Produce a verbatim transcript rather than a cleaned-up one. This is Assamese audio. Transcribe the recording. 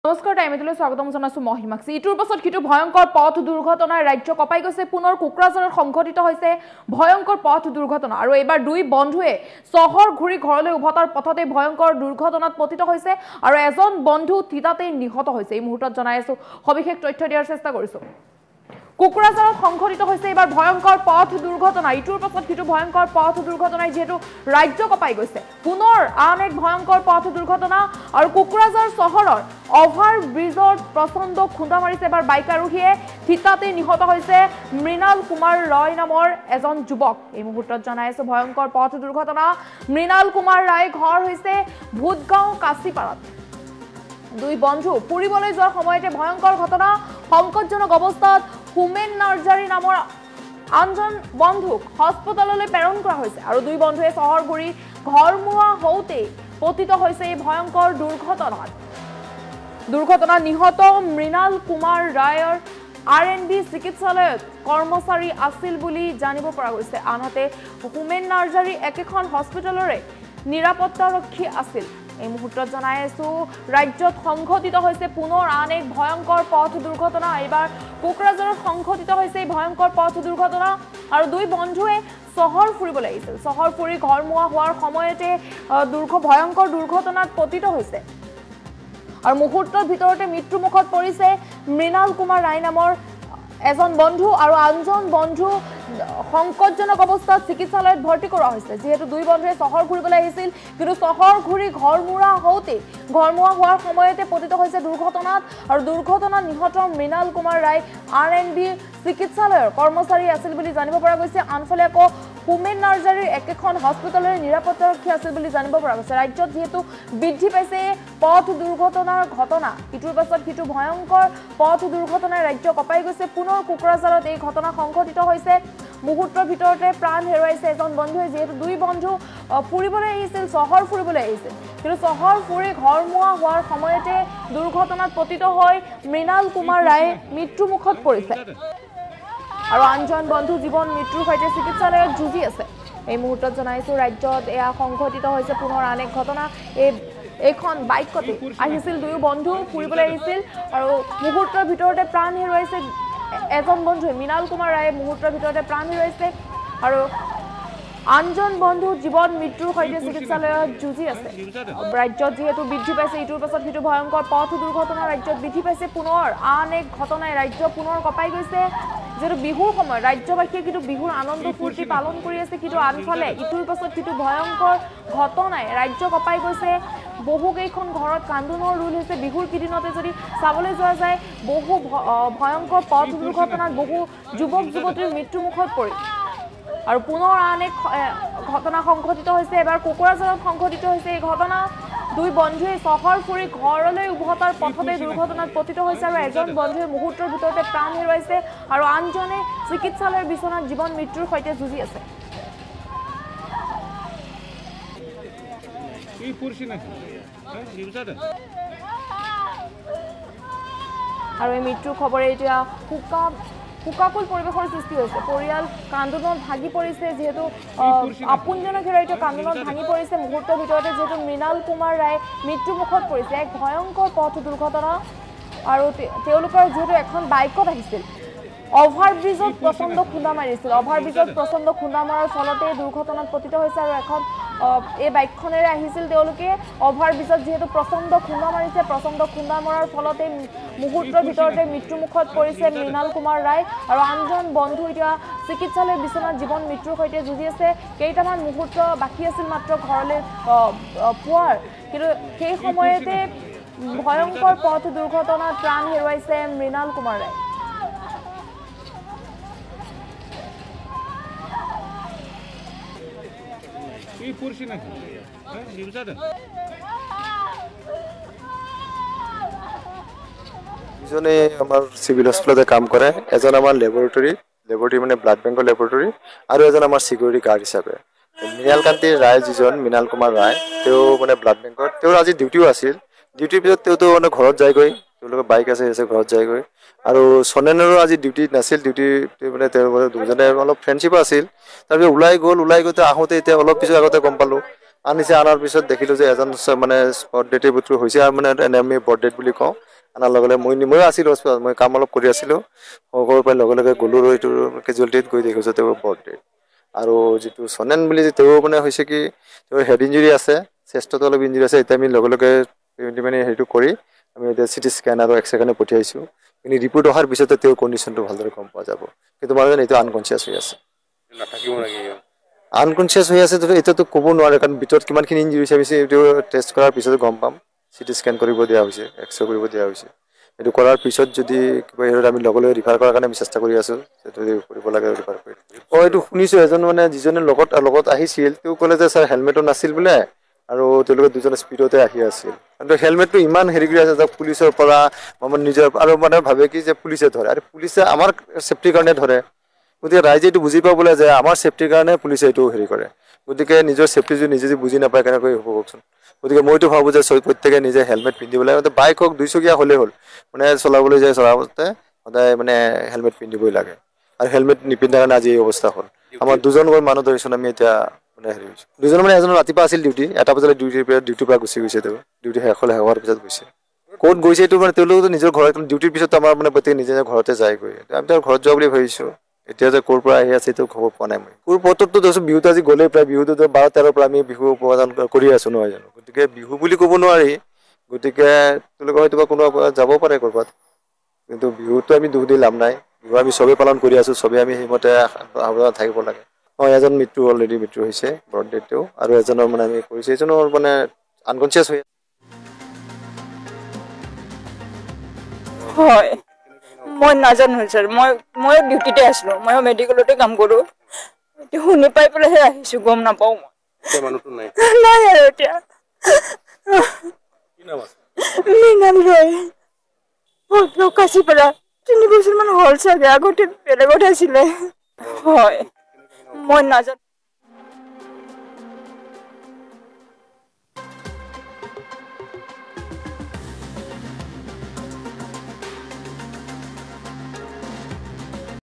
নমস্কাৰ টাইমলৈ স্বাগতম জনাইছো মহিমাক্সি ইটোৰ পাছত কিটো ভয়ংকৰ পথ দুৰ্ঘটনাৰ ৰাজ্য কপাই গৈছে পুনৰ কোকৰাঝাৰত সংঘটিত হৈছে ভয়ংকৰ পথ দুৰ্ঘটনা আৰু এবাৰ দুই বন্ধুৱে চহৰ ঘূৰি ঘৰলৈ উভতাৰ পথতে ভয়ংকৰ দুৰ্ঘটনাত পতিত হৈছে আৰু এজন বন্ধু থিতাতে নিহত হৈছে এই মুহূৰ্তত জনাইছো সবিশেষ তথ্য দিয়াৰ চেষ্টা কৰিছো কোকৰাঝাৰত সংঘটিত হৈছে এবাৰ ভয়ংকৰ পথ দুৰ্ঘটনা ইটোৰ পাছত কিটো ভয়ংকৰ পথ দুৰ্ঘটনাই যেহেতু ৰাজ্য কপাই গৈছে পুনৰ আন এক ভয়ংকৰ পথ দুৰ্ঘটনা আৰু কোকৰাঝাৰ চহৰৰ অভাৰ ব্ৰিজত প্ৰচণ্ড খুন্দা মাৰিছে এবাৰ বাইক আৰোহীয়ে থিতাতে নিহত হৈছে মৃণাল কুমাৰ ৰয় নামৰ এজন যুৱক এই মুহূৰ্তত জনাইছো ভয়ংকৰ পথ দুৰ্ঘটনা মৃণাল কুমাৰ ৰায় ঘৰ হৈছে ভূতগাঁও কাছিপাৰাত দুই বন্ধু ফুৰিবলৈ যোৱাৰ সময়তে ভয়ংকৰ ঘটনা সংকটজনক অৱস্থাত হুমেন নাৰ্জাৰী নামৰ আনজন বন্ধুক হস্পিটাললৈ প্ৰেৰণ কৰা হৈছে আৰু দুই বন্ধুৱে চহৰ ঘূৰি ঘৰমুৱা হওঁতে পতিত হৈছে এই ভয়ংকৰ দুৰ্ঘটনাত দুৰ্ঘটনা নিহত মৃণাল কুমাৰ ৰায়ৰ আৰ এন বি চিকিৎসালয়ত কৰ্মচাৰী আছিল বুলি জানিব পৰা গৈছে আনহাতে হুমেন নাৰ্জাৰী একেখন হস্পিটালৰে নিৰাপত্তাৰক্ষী আছিল এই মুহূৰ্তত জনাই আছো ৰাজ্যত সংঘটিত হৈছে পুনৰ আন এক ভয়ংকৰ পথ দুৰ্ঘটনা এবাৰ কোকৰাঝাৰত সংঘটিত হৈছে এই ভয়ংকৰ পথ দুৰ্ঘটনা আৰু দুই বন্ধুৱে চহৰ ফুৰিবলৈ আহিছিল চহৰ ফুৰি ঘৰমুৱা হোৱাৰ সময়তে দুৰ্ঘ ভয়ংকৰ দুৰ্ঘটনাত পতিত হৈছে আৰু মুহূৰ্তৰ ভিতৰতে মৃত্যুমুখত পৰিছে মৃণাল কুমাৰ ৰায় নামৰ এজন বন্ধু আৰু আনজন বন্ধু সংকটজনক অৱস্থাত চিকিৎসালয়ত ভৰ্তি কৰা হৈছে যেহেতু দুই বন্ধুৱে চহৰ ঘূৰিবলৈ আহিছিল কিন্তু চহৰ ঘূৰি ঘৰমুৱা হওঁতে ঘৰমুৱা হোৱাৰ সময়তে পতিত হৈছে দুৰ্ঘটনাত আৰু দুৰ্ঘটনাত নিহত Mrinal Kumar Roy R N B চিকিৎসালয়ৰ কৰ্মচাৰী আছিল বুলি জানিব পৰা গৈছে আনফালে আকৌ হুমেন নাৰ্জাৰীৰ একেখন হস্পিটালৰে নিৰাপত্তাৰক্ষী আছিল বুলি জানিব পৰা গৈছে ৰাজ্যত যেহেতু বৃদ্ধি পাইছে পথ দুৰ্ঘটনাৰ ঘটনা ইটোৰ পাছত সিটো ভয়ংকৰ পথ দুৰ্ঘটনাৰ ৰাজ্য কপাই গৈছে পুনৰ কোকৰাঝাৰত এই ঘটনা সংঘটিত হৈছে মুহূৰ্তৰ ভিতৰতে প্ৰাণ হেৰুৱাইছে এজন বন্ধুৱে যেহেতু দুই বন্ধু ফুৰিবলৈ আহিছিল চহৰ ফুৰিবলৈ আহিছিল কিন্তু চহৰ ফুৰি ঘৰমুৱা হোৱাৰ সময়তে দুৰ্ঘটনাত পতিত হৈ মৃণাল কুমাৰ ৰায়ে মৃত্যুমুখত পৰিছে আৰু আনজন বন্ধু জীৱন মৃত্যুৰ সৈতে চিকিৎসালয়ত যুঁজি আছে এই মুহূৰ্তত জনাইছো ৰাজ্যত এয়া সংঘটিত হৈছে পুনৰ আন এক ঘটনা এই এখন বাইকতে আহিছিল দুয়ো বন্ধু ফুৰিবলৈ আহিছিল আৰু মুহূৰ্তৰ ভিতৰতে প্ৰাণ হেৰুৱাইছে এজন বন্ধুৱে মৃণাল কুমাৰ ৰায়ে মুহূৰ্তৰ ভিতৰতে প্ৰাণ হেৰুৱাইছে আৰু আনজন বন্ধু জীৱন মৃত্যুৰ সৈতে চিকিৎসালয়ত যুঁজি আছে ৰাজ্যত যেহেতু বৃদ্ধি পাইছে ইটোৰ পাছত সিটো ভয়ংকৰ পথ দুৰ্ঘটনা ৰাজ্যত বৃদ্ধি পাইছে পুনৰ আন এক ঘটনাই ৰাজ্য পুনৰ কপাই গৈছে যেহেতু বিহুৰ সময় ৰাজ্যবাসীয়ে কিন্তু বিহুৰ আনন্দ ফূৰ্তি পালন কৰি আছে কিন্তু আনফালে ইটোৰ পাছত সিটো ভয়ংকৰ ঘটনাই ৰাজ্য কপাই গৈছে বহুকেইখন ঘৰত কান্দোনৰ ৰোল হৈছে বিহুৰ কেইদিনতে যদি চাবলৈ যোৱা যায় বহু ভয়ংকৰ পথ দুৰ্ঘটনাত বহু যুৱক যুৱতীৰ মৃত্যুমুখত পৰি আৰু পুনৰ আন এক ঘটনা সংঘটিত হৈছে এবাৰ কোকৰাঝাৰত সংঘটিত হৈছে এই ঘটনা দুই বন্ধুৱে চহৰ ফুৰি ঘৰলৈ উভতাৰ পথতে দুৰ্ঘটনাত পতিত হৈছে আৰু এজন বন্ধুৱে মুহূৰ্তৰ ভিতৰতে প্ৰাণ হেৰুৱাইছে আৰু আনজনে চিকিৎসালয়ৰ বিচনাত জীৱন মৃত্যুৰ সৈতে যুঁজি আছে আৰু এই মৃত্যুৰ খবৰে এতিয়া শোকা শোকাকুল পৰিৱেশৰ সৃষ্টি হৈছে পৰিয়াল কান্দোনত ভাগি পৰিছে যেহেতু আপোনজনক হেৰাই এতিয়া কান্দোনত ভাঙি পৰিছে মুহূৰ্তৰ ভিতৰতে যেহেতু মৃণাল কুমাৰ ৰায় মৃত্যুমুখত পৰিছে এক ভয়ংকৰ পথ দুৰ্ঘটনা আৰু তেওঁলোকৰ যিহেতু এখন বাইকত আহিছিল অভাৰ ব্ৰিজত প্ৰচণ্ড খুন্দা মাৰিছিল অভাৰ ব্ৰিজত প্ৰচণ্ড খুন্দা মৰাৰ ফলতে দুৰ্ঘটনাত পতিত হৈছে আৰু এখন এই বাইকখনেৰে আহিছিল তেওঁলোকে অভাৰ ব্ৰিজত যেহেতু প্ৰচণ্ড খুন্দা মাৰিছে প্ৰচণ্ড খুন্দা মৰাৰ ফলতে মুহূৰ্তৰ ভিতৰতে মৃত্যুমুখত পৰিছে মৃণাল কুমাৰ ৰায় আৰু আনজন বন্ধু এতিয়া চিকিৎসালয়ৰ বিচনাত জীৱন মৃত্যুৰ সৈতে যুঁজি আছে কেইটামান মুহূৰ্ত বাকী আছিল মাত্ৰ ঘৰলৈ পোৱাৰ কিন্তু সেই সময়তে ভয়ংকৰ পথ দুৰ্ঘটনাত প্ৰাণ হেৰুৱাইছে মৃণাল কুমাৰ ৰায় ইজনে আমাৰ চিভিল হস্পিটেলতে কাম কৰে এজন আমাৰ লেবৰেটৰী লেবৰেটৰী মানে ব্লাড বেংকৰ লেবৰেটৰী আৰু এজন আমাৰ সিকিউৰিটি গাৰ্ড হিচাপে মৃণাল কান্তি ৰায় যিজন মৃণাল কুমাৰ ৰায় তেওঁ মানে ব্লাড বেংকৰ তেওঁৰ আজি ডিউটিও আছিল ডিউটিৰ পিছত তেওঁতো মানে ঘৰত যায়গৈ তেওঁলোকৰ বাইক আছে আছে ঘৰত যায়গৈ আৰু সনেনৰো আজি ডিউটি নাছিল ডিউটি মানে তেওঁৰ দুজনে অলপ ফ্ৰেণ্ডশ্বিপ আছিল তাৰপিছত ওলাই গ'ল ওলাই গৈতে আহোঁতে এতিয়া অলপ পিছত আগতে গম পালোঁ আনিছে আনাৰ পিছত দেখিলোঁ যে এজন মানে স্পট ডেট বুট্ৰু হৈছে আৰু মানে আমি বৰ্ড ডেট বুলি কওঁ আনাৰ লগে লগে মই ময়ো আছিলোঁ হস্পিটেলত মই কাম অলপ কৰি আছিলোঁ সৰুৰ পৰাই লগে লগে গ'লোঁ আৰু এইটো কেজুৱেলিটিত গৈ দেখিছোঁ তেওঁৰ বৰ্ড ডেট আৰু যিটো সনেন বুলি তেওঁ মানে হৈছে কি তেওঁৰ হেড ইঞ্জুৰি আছে চেষ্টতো অলপ ইঞ্জুৰি আছে এতিয়া আমি লগে লগে মানে সেইটো কৰি আমি এতিয়া চিটি স্কেন আৰু এক্সৰে কাৰণে পঠিয়াইছোঁ কিন্তু ৰিপৰ্ট অহাৰ পিছতে তেওঁৰ কণ্ডিশ্যনটো ভালদৰে গম পোৱা যাব কিন্তু তোমাৰ এইটো আনকনচিয়াছ হৈ আছে আনকনচিয়াছ হৈ আছে এতিয়াতো ক'ব নোৱাৰে কাৰণ ভিতৰত কিমানখিনি ইঞ্জুৰি হৈছে এইটো টেষ্ট কৰাৰ পিছতে গম পাম চিটি স্কেন কৰিব দিয়া হৈছে এক্সৰে কৰিব দিয়া হৈছে এইটো কৰাৰ পিছত যদি কিবা আমি লগে লগে ৰিফাৰ কৰাৰ কাৰণে আমি চেষ্টা কৰি আছোঁ সেইটো কৰিব লাগে ৰিফাৰ কৰি অঁ এইটো শুনিছোঁ এজন মানে যিজনে লগত লগত আহিছিল তেওঁ ক'লে যে ছাৰ হেলমেটো নাছিল বোলে আৰু তেওঁলোকে দুজন স্পীডতে আহি আছিল কিন্তু হেলমেটটো ইমান হেৰি কৰি আছে যে পুলিচৰ পৰা আমাৰ নিজৰ আৰু মানে ভাবে কি যে পুলিচে ধৰে আৰু পুলিচে আমাৰ ছেফটিৰ কাৰণে ধৰে গতিকে ৰাইজে এইটো বুজি পাব বোলে যে আমাৰ ছেফটিৰ কাৰণে পুলিচে এইটো হেৰি কৰে গতিকে নিজৰ ছেফটি যদি নিজে যদি বুজি নাপায় কেনেকৈ হ'ব কওকচোন গতিকে মইতো ভাবোঁ যে প্ৰত্যেকে নিজে হেলমেট পিন্ধিব লাগে বাইক হওক দুইচকীয়া হ'লেই হ'ল মানে চলাবলৈ যায় চলাওঁতে সদায় মানে হেলমেট পিন্ধিবই লাগে আৰু হেলমেট নিপিন্ধাৰ কাৰণে আজি এই অৱস্থা হ'ল আমাৰ দুজনকৈ মানুহ ধৰিছোঁ আমি এতিয়া মানে হেৰি হৈছোঁ দুজন মানে এজনৰ ৰাতিপুৱা আছিল ডিউটি এটা বজালৈ ডিউটিৰ পৰা ডিউটিৰ পৰা গুচি গৈছে তেওঁ ডিউটি শেষ হ'লে শেষ হোৱাৰ পিছত গৈছে ক'ত গৈছে এইটো মানে তেওঁলোকেতো নিজৰ ঘৰত ডিউটিৰ পিছত আমাৰ মানে প্ৰত্যেকে নিজে নিজৰ ঘৰতে যায়গৈ আমি তেওঁৰ ঘৰত যোৱা বুলি ভাবিছোঁ এতিয়া যে ক'ৰ পৰা আহি আছে এইটো খবৰ পোৱা নাই মই কোৰ পথৰতো ধৰক বিহুত আজি গ'লেই প্ৰায় বিহুটো বাৰ তেৰৰ পৰা আমি বিহু উপাৰ্জন কৰি আছোঁ নহয় জানো গতিকে বিহু বুলি ক'ব নোৱাৰি গতিকে তেওঁলোকে হয়তো কোনোবা যাব পাৰে ক'ৰবাত কিন্তু বিহুতো আমি দুখ দি লাভ নাই বিহু আমি চবেই পালন কৰি আছোঁ চবেই আমি সেইমতে সাৱধান থাকিব লাগে অঁ এজন মৃত্যু অলৰেডি মৃত্যু হৈছে বৰ্ড ডেটটো আৰু এজনৰ মানে আমি কৰিছোঁ এজনৰ মানে আনকনচিয়াছ হৈ হয় মই নাজানো ছাৰ মই মই ডিউটিতে আছিলোঁ মই মেডিকেলতে কাম কৰোঁ শুনি পাই পেলাইহে আহিছোঁ গম নাপাওঁ মই নাই আৰু এতিয়া মৃণাল ৰয় প্ৰকাশী পৰা তিনি বছৰমান হ'ল চাগে আগতে বেলেগত আছিলে হয় মই নাজানো